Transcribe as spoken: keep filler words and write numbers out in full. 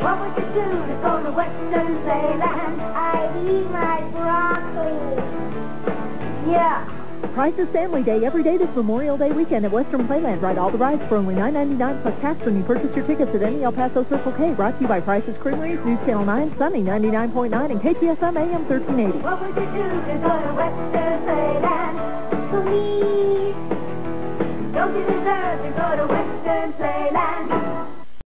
What would you do to go to Western Playland? I'd eat my broccoli. Yeah. Prices Family Day every day this Memorial Day weekend at Western Playland. Ride all the rides for only nine ninety-nine plus tax when you purchase your tickets at any El Paso Circle K. Brought to you by Prices Creamery, News Channel nine, Sunny ninety-nine point nine, and K T S M A M thirteen eighty. What would you do to go to Western